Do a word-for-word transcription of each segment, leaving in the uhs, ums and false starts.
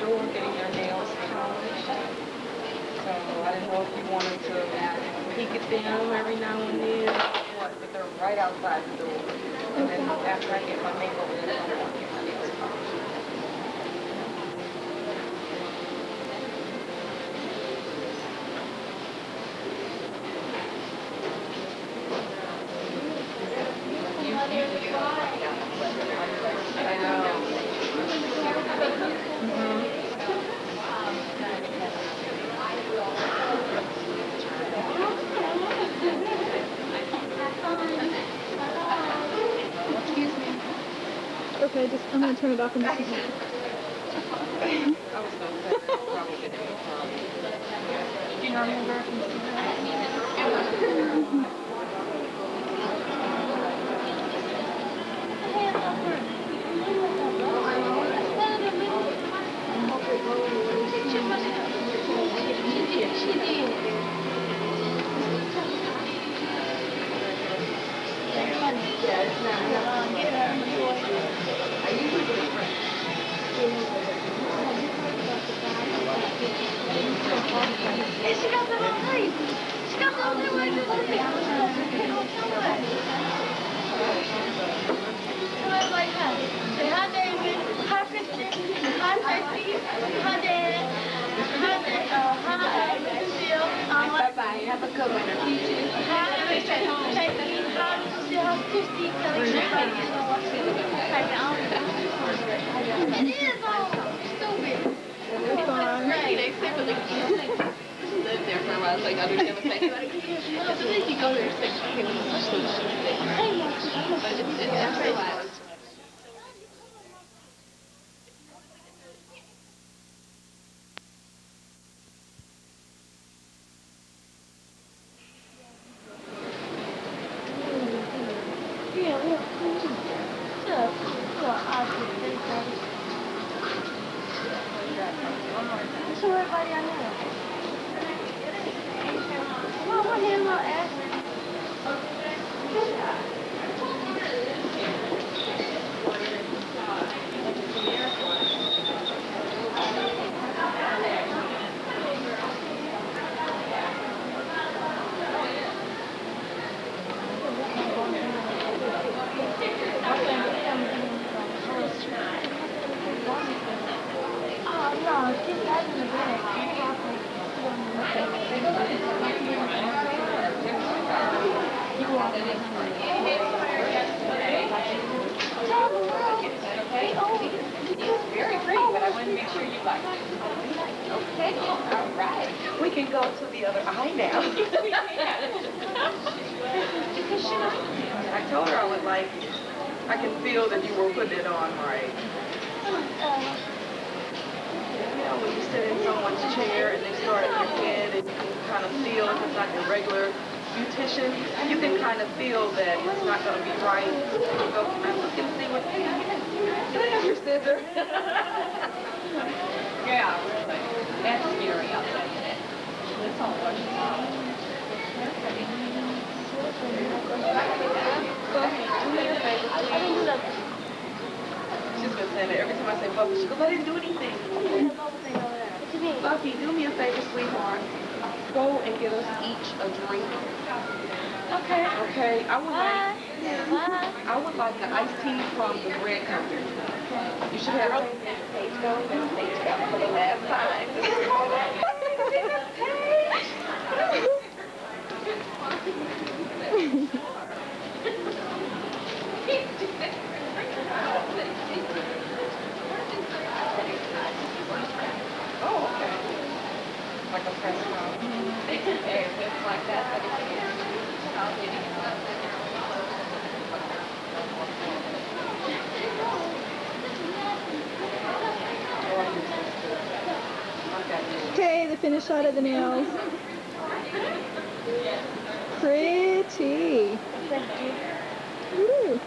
store getting their nails polished. So I didn't know if you wanted to peek at them every now and then. What? But they're right outside the door. And then after I get my makeover, then I'm going to get my nails polished. I know. Excuse me. Okay, just I'm gonna turn it off in a second. I was gonna say probably didn't have a problem. Do you know remember? She did. Yeah, it's not. Get her. I usually get her. And she got the whole place. She got the whole thing right there. Somebody like her. Say hi, David. Hi, Kristen. Hi, Tracy. Hi, Dad. Hi, Dad. Uh, hi, Lucille. Bye-bye. Have a good one. You too. Hi, Tracy. Hi, Lucille. Hi, Christy. Kelly. It is all stupid. It's fine. Right. Except for the kids. Lived there for a while, so I understand what's happening. But then you go there and say, hey, but it's, it's everywhere. Yeah, look. Look. Show everybody I know. Well, what him will ask? Oh, no, she's not in the bed. Very pretty, but I wanted to make sure you liked it. Okay, all right. We can go to the other eye now. I told her I would like it. I can feel that you were putting it on right. You know, when you sit in someone's chair and they start at your head and you can kind of feel if it's not your regular beautician, you can kind of feel that it's not going to be right. You go, I'm looking to see what, can I have your scissor? Yeah, really. That's scary outside that. That's all Washington. She's been saying that every time I say Buffy, she goes, I didn't do anything. What you mean? Buffy, do me a favor, sweetheart. Go and get us each a drink. Okay. Okay, I would like, Bye. I would like the iced tea from the bread company. You should have it. Page go, page go for the last time. Oh, okay. Like a press card. If it's like that, but it's Okay, the finished shot of the nails. Pretty. Woo.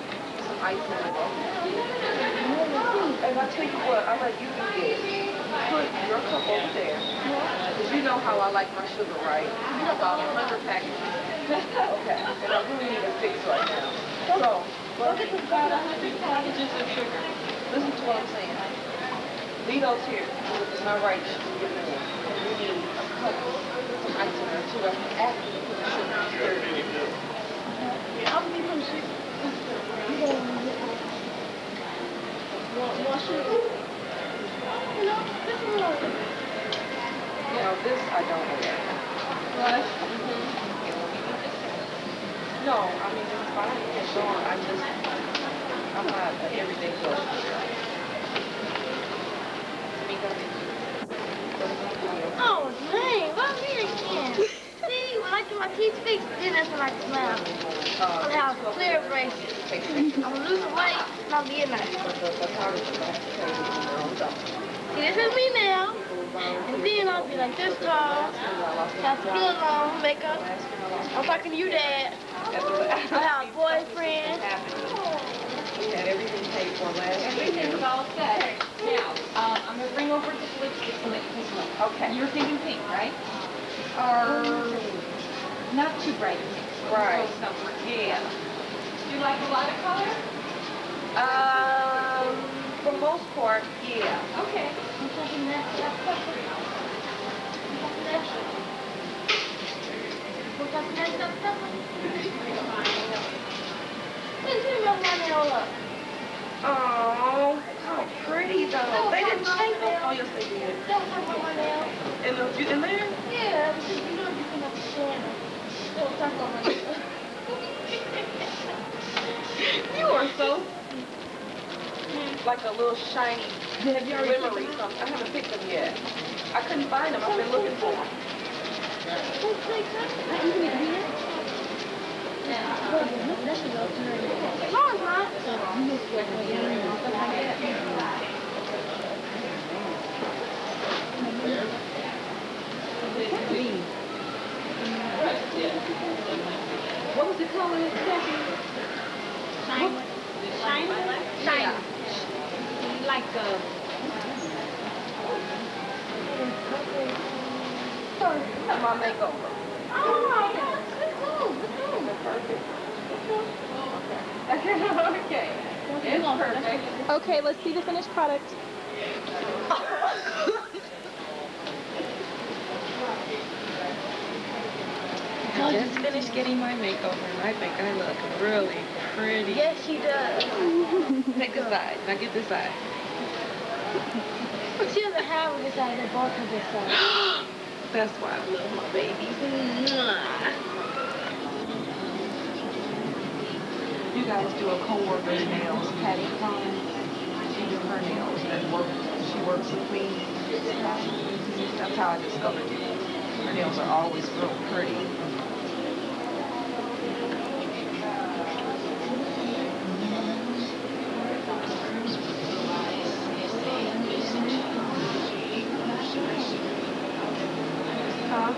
And I tell you what, I'll let you do this. Put your cup over there. Because you know how I like my sugar, right? You have about a hundred packages. Okay. And I really need a fix right now. So, well, it's about a hundred packages of sugar. Listen to what I'm saying. Leave those here. It's not right. We need a cup of ice in there too. After you put the sugar stir. Yeah, I'll give him sugar. More, more sugar. You know, this one. You know, this I don't wear. What? Mm-hmm. No, I mean, it's fine. It's on. I just, I'm not an everyday girl. Oh, dang. What me again? See, when I get my teeth fixed, then that's when I can smile. I'm going to have clear braces. I'm going to lose the weight, and I'll be in there. See, this is me now. And then I'll be like this tall. Have good long makeup. I'm talking to you, Dad. I have a boyfriend. Had everything paid for last Everything's all set. Now, um, I'm going to bring over this lipstick so that you take a look. Okay. You're thinking pink, right? Or not too bright pink. Right. Yeah. Do you like a lot of color? Um, for the most part, yeah. Okay. I'm talking that. That's pepper. I'm talking that. That's pepper. Oh, how pretty though. They didn't change them. Oh, yes, they did. Don't touch my nail. In, the, you in there? Yeah, because you know you can understand. Don't touch my nail. You are so like a little shiny Have you already glimmery something. I haven't picked them yet. I couldn't find them. I've been looking for them. No, it's not. What was the color of the second? Shine. Shine? Shine. Like a... That's my makeover. Oh, that's cool. Perfect. Okay. It's perfect. Okay, let's see the finished product. I just finished getting my makeover and I think I look really pretty. Yes, she does. Take this side. Now get this side. She doesn't have this side, they both have this side. That's why I love my babies. You guys do a co-worker's nails, Patty Cohen. She do her nails and work. She works with me. That's how I discovered you. Her nails are always real pretty. Huh?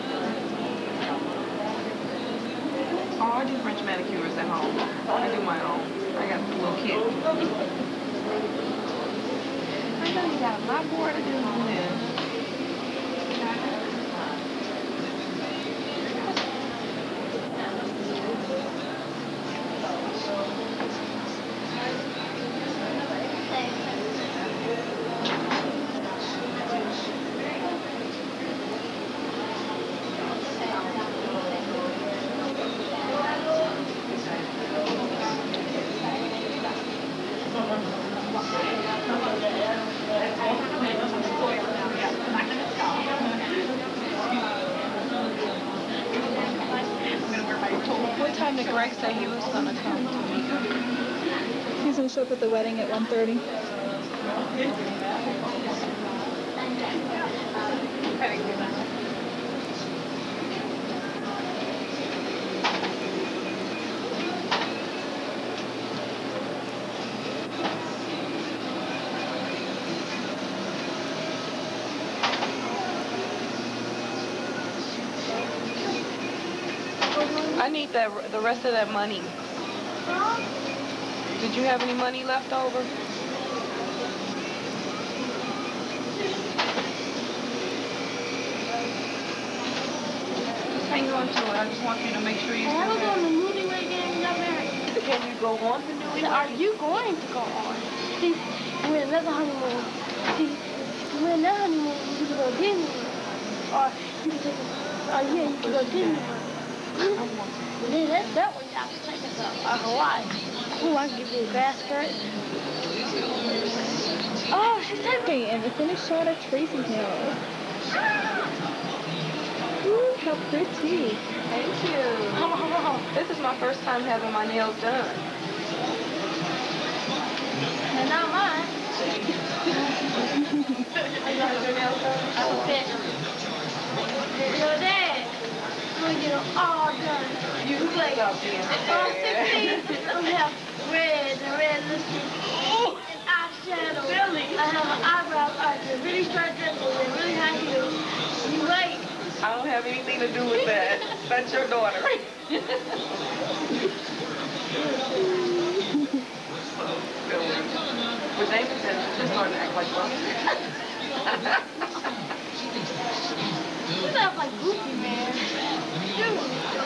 Oh, I do French manicures at home. I do my own. I got a little kit. I know you got a lot more to do than this. What time did Greg say he was going to come to me? He's going to show up at the wedding at one thirty. I need that the rest of that money. Did you have any money left over? Just hang on to it. I just want you to make sure you I still haven't have gone it. to newlywed game and got married. Can you go on to So newlywed? are you going to go on? See, I mean, another honeymoon. See, Well, now honeymoon, you can go to Disney. Or you can take a, oh yeah, you can go to Disney. But then that, that one, y'all can take us to uh, Hawaii. Ooh, I can give you a grass skirt. Oh, she's typing, and the finished shot of Tracy nails. Ooh, how pretty. Thank you. Oh, This is my first time having my nails done. and not mine. You got your nails done? I'm a fit. Yo, Dad, we get them all done. You like, love being I'm sixteen, I have red and red lipstick and eyeshadow. Really? I have an eyebrow archer, really short dresses and really high heels. You wait. I don't have anything to do with that. That's your daughter. But David said she's starting to act like one. You sound like Goofy, man. Dude.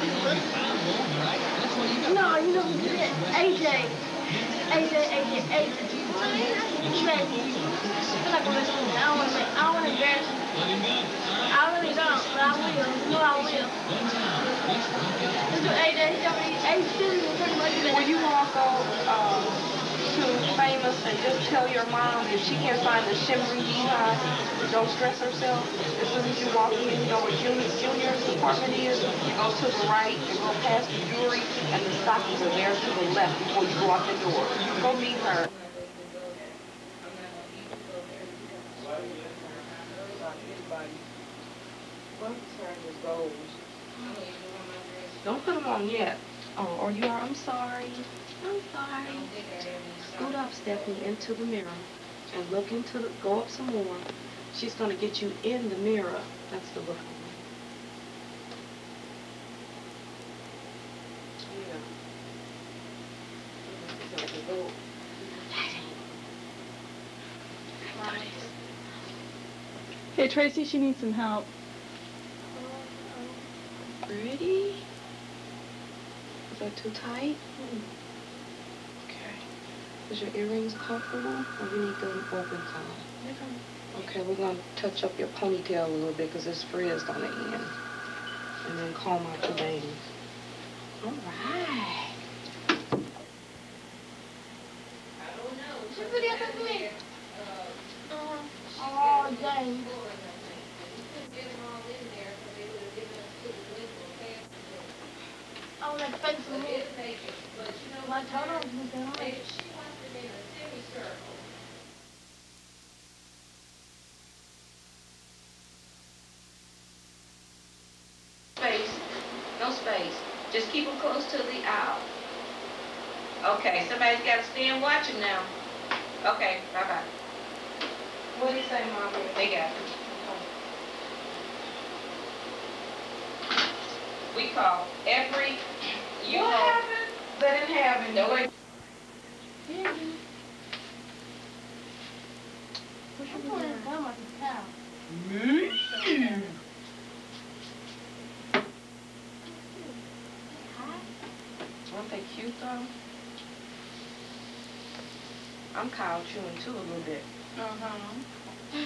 No, you know who did it? A J. A J, A J, A J. You ready? I'm not gonna listen to that. I don't want to make, I don't want to embarrass you. I really don't, but I will. You know I will. Let's do A J. A J is pretty much better. Will you all go um, to Famous and just tell your mom if she can't find the shimmery beehive, don't stress herself. As soon as you walk in, you know where Junior, Junior's apartment is, you go to the right, you go past the jewelry, and the stockings are there to the left before you go out the door. Go meet her. Don't put them on yet. Oh, or you are, I'm sorry. I'm sorry. Scoot up, Stephanie, into the mirror and look into the, go up some more. She's going to get you in the mirror. That's the look. Hey, Tracy, she needs some help. Ready? Is that too tight? Okay. Is your earrings comfortable, or we need them open some? Okay, we're going to touch up your ponytail a little bit because it's frizzed on the end. And then comb out your bangs. All right. Should we get that me? Oh, dang. I want to fence them in. My total is going on. Space. No space. Just keep them close to the aisle. Okay, somebody's got to stand watching now. Okay, bye-bye. What do you say, Mom? They got it. We call every... You what know, happened? They didn't have it. No way. Yeah. What should we do? I'm like a cow. Mm-hmm. Aren't they cute, though? I'm cow chewing, too, a little bit. Uh-huh.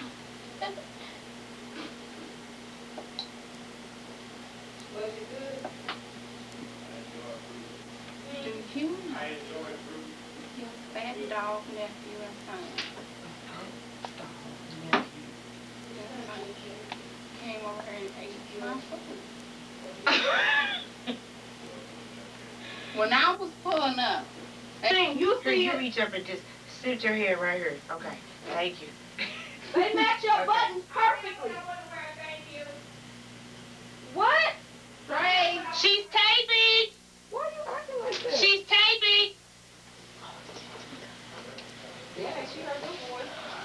Was it good? Do you? Your fat dog nephew and son. Dog nephew. Came over here and ate my food. When I was pulling up. Thing, you see you reach up and just sit your hair right here. Okay, thank you. They match your buttons perfectly. What? Ray, she's taping. Why are you acting like that? She's taping. Yeah, she heard your voice.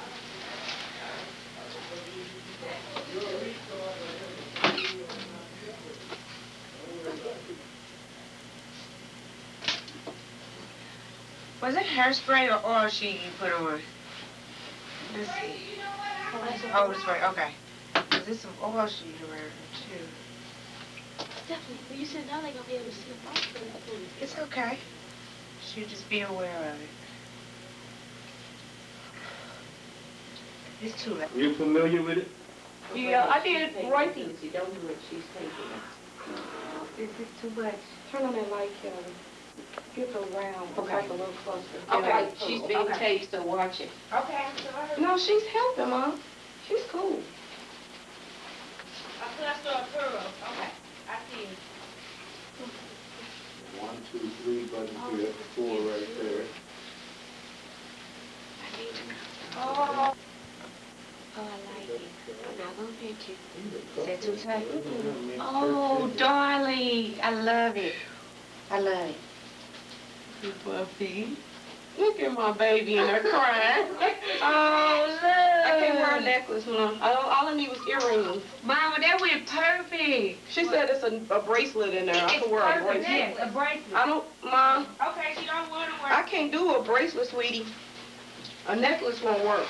Was it hairspray or oil sheet you put on? Let's see. Oh, the spray. Okay. There's some oil sheet around here too. Definitely. But you said now they're going to be able to see a box. It's okay. She'll just be aware of it. It's too late. You familiar with it? Yeah, I did right there. Don't do it. She's taking it. Is this too much? Turn on that light, Kelly. Get her around. Okay. Like a little closer. Okay, Like, she's being Okay. taped, so watch it. Okay, I'm sorry. No, she's helping, Mom. She's cool. I cluster of pearls. Okay, I see it. One, two, three, button three, that's four right there. Oh, Oh, I like it. I'm not gonna pinch it. is that too tight? Oh, darling. I love it. I love it. You puppy. Look at my baby in there crying. Oh, look. I can't wear a necklace, Mom. I don't, all I need was earrings. Mama, that went perfect. She said it's a, a bracelet in there. I It's can wear a perfect. bracelet. Yes, a bracelet. I don't, Mom, Okay, she don't want to wear. I can't do a bracelet, sweetie. A necklace won't work.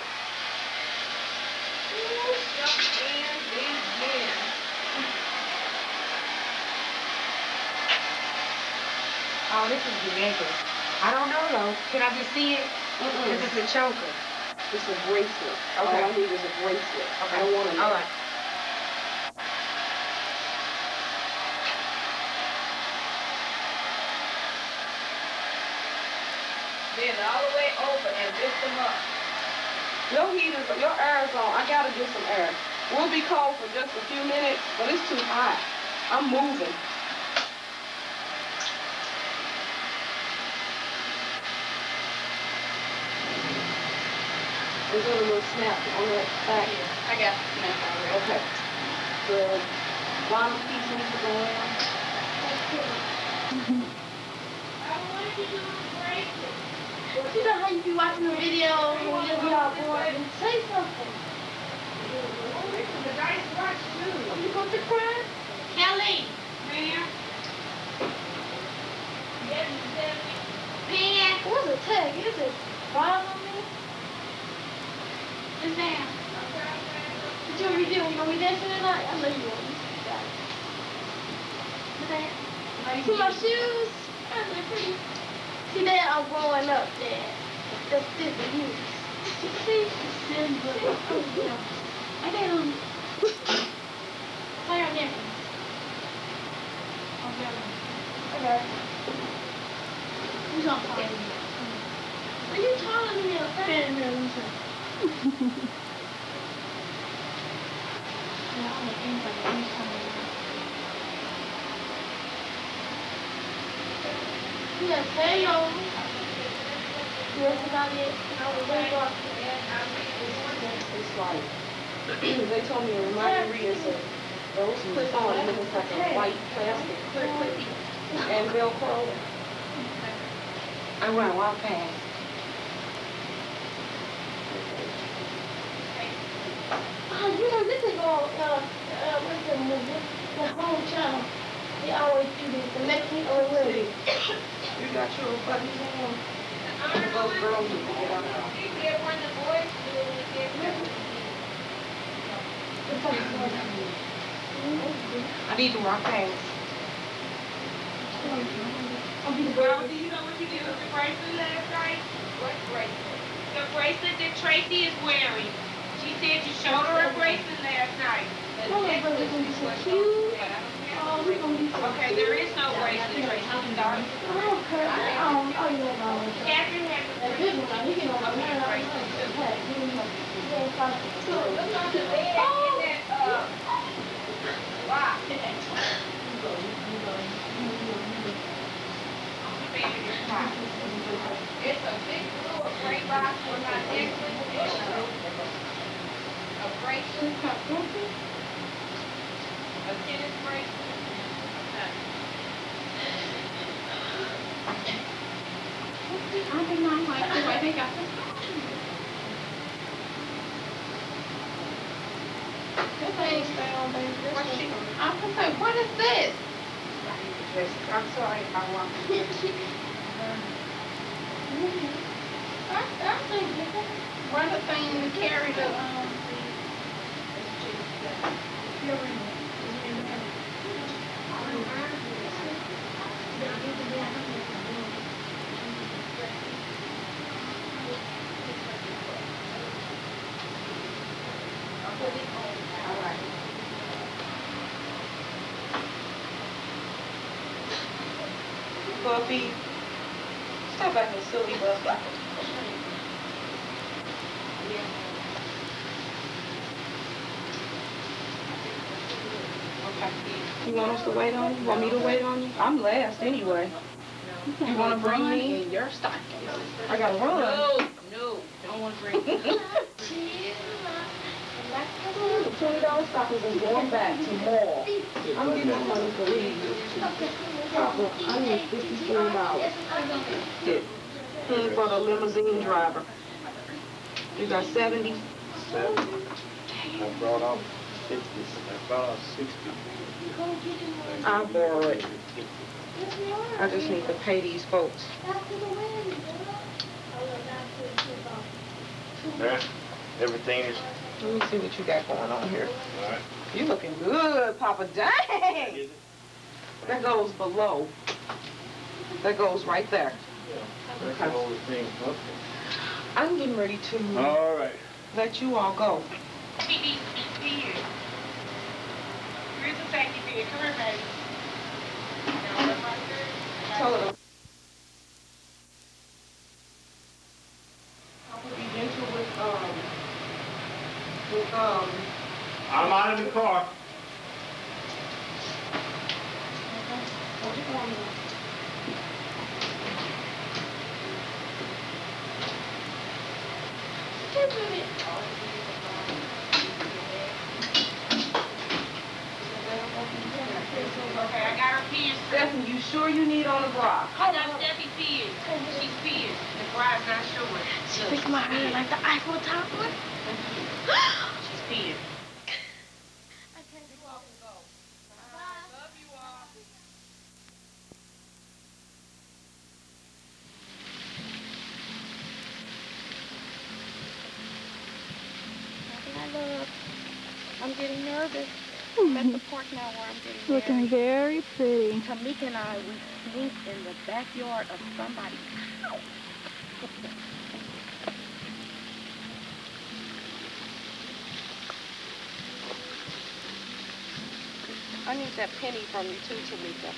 Oh, this is the necklace. I don't know though. Can I just see it? Mm-mm. This is a choker. It's a bracelet. Okay. All I need is a bracelet. Okay. I don't want a All necklace. right. Bend all the way over and lift them up. Your heat is, your air is on. I gotta get some air. We'll be cold for just a few minutes, but it's too hot. I'm moving. There's a little snap on that back. I got the snap already. Okay. The bottom piece needs to go in. You know how you be watching the video and you just get all bored and say something. You going to cry? Kelly. Ma'am. Ma'am. What's a tag? Is it bother me? Yes, ma'am. What you want me to do? You want me dancing tonight? I know you want me to. See my shoes? I know pretty. See, Dad, I'm growing up, Dad. That's different news. See? Simba. Oh, yeah. I got on. Play on there. Okay. Who's on fire? Are you taller than me, okay? No, no, no. Yes, hey, yo. Yes, about it. I was very dark. It's like, they told me in my area, said, those clip-on, it looks like a white plastic clip and Velcro. I want to walk past. Oh, you know, this is all, uh, uh, what's the movie? The home channel. They always do this, the Mexican or Willie. You got your buddies on. Both girls need to get out now. I need to walk past. Well, do you know what you did with the bracelet last night? What bracelet? The bracelet that Tracy is wearing. She said you showed her a bracelet last night. Oh, my brother's gonna be so cute. Oh, we're gonna be so Okay, there is no bracelet, Tracy. Sorry. Oh, Kurt, oh, oh, you know, no. Catherine has That good one, he can over there. Hey, give me one. Yeah, it's like- Oh. It's a big blue, a gray box for my necklace, a bracelet, a tennis bracelet. I think I like the way they got this. This ain't stay on, baby. This What one- she, I was gonna say, what is this? I'm sorry, I want. I, I think one of the things to carry the, um, puppy. Stop acting silly, Buffy. Okay. You want us to wait on you? Want me to wait on you? I'm last anyway. You want to bring me? in your stocking? I gotta run. No, no, don't want to bring you. The twenty dollar stockings is going back tomorrow. I'm getting my money for leave. Papa, I need fifty-three dollars. For the limousine driver. You got seventy? Seventy. I brought off fifty. I brought off sixty. I'll borrow it. I just need to pay these folks. Yeah, everything is. Let me see what you got going on here. All right. You looking good, Papa. Dang! That goes below. That goes right there. Yeah. That's the only thing. Okay. I'm getting ready to All right. let you all go. He needs to be here. Here's the safety pin. Come here, baby. Tell her to be gentle with, um, with, um, I'm out of the car. Okay, I got her pierced. Stephanie, you sure you need on the bra? I got Steffi pierced. She's pierced. The bride's not sure. She fixed my hair like the Eiffel Tower. She's pierced. I can't go. Love you all. I love. I'm getting nervous. I'm at the park now where I'm getting Looking very pretty. Tamika and I, we sneaked in the backyard of somebody's house. I need that penny from you too, Tamika.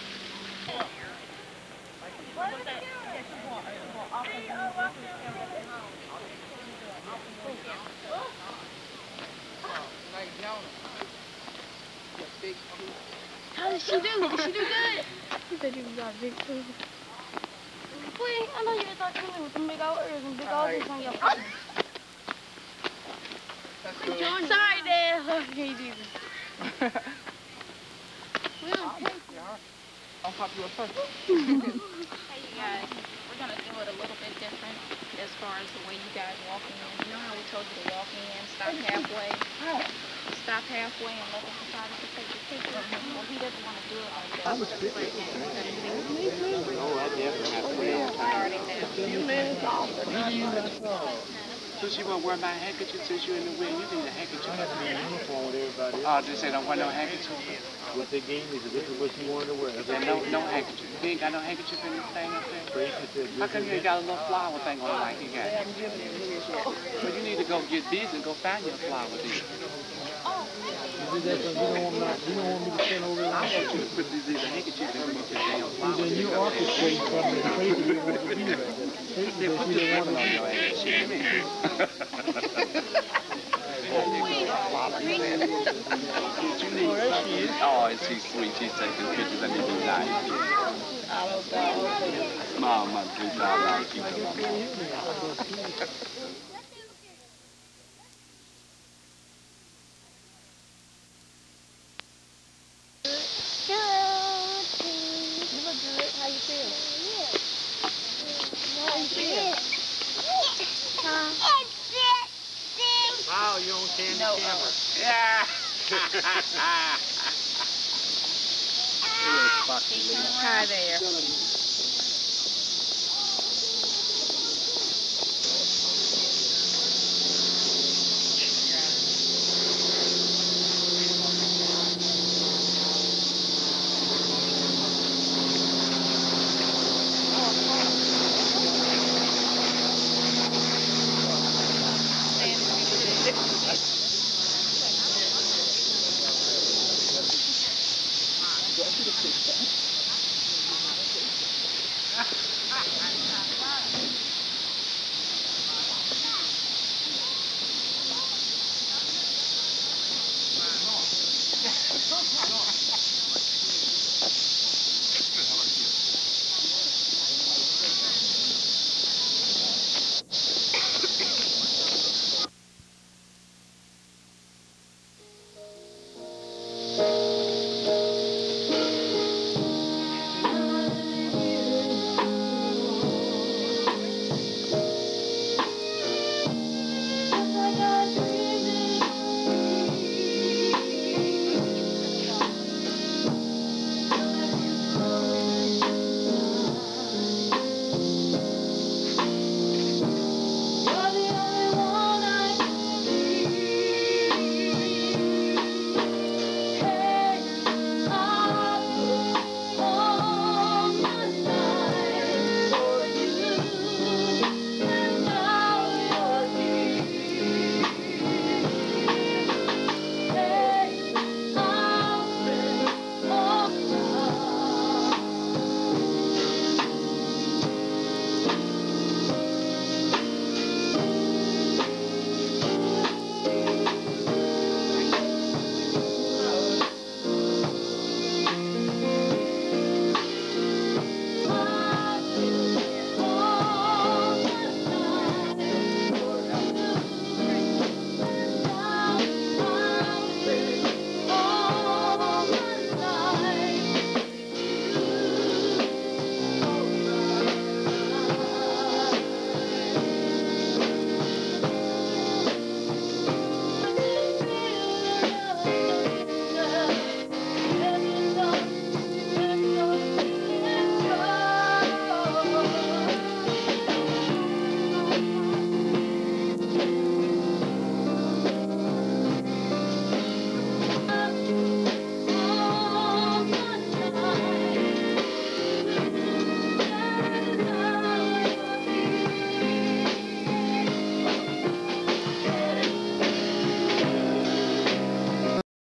How did she do? Did she do good? She said you got a big tooth. Wait, I know you thought you with some big old ears and big old ears on your face. Sorry, Dad. Okay, Jesus. We don't take you. I'll pop you up first. Hey, you guys, we're going to do it a little bit different as far as the way you guys walk in. You know how we told you to walk in, stop halfway? Stop halfway and let the society take your picture. Well, he doesn't want to do it like that. I was thinking. Oh, I definitely have to wait. You minutes off. So she won't wear my handkerchief since you're in the way. You need a handkerchief. I have to be in uniform with everybody Oh, else. they say don't wear no handkerchief. What they gave me is this is what you wanted to wear. Yeah, no, no handkerchief. You ain't got no handkerchief in this thing up there? Tracy said, How come you ain't got a little flower thing on it like you got? Well, you need to go get these and go find your flower then. You did that because you don't want me to, you don't want me to stand over there. I want you to put these in the handkerchief and get your damn flower. Then you orchestrate from the Tracy didn't want to be there. Tracy Then said put she this didn't want woman to on be your there. ass. Shit, me. You need. Oh, and she's sweet. She's taking pictures and it's nice. Mama, three thousand. Keep them on. You look good. How you feel? How you feel? Huh? Wow, you on candy No, camera. Yeah. Hi there. Thank you.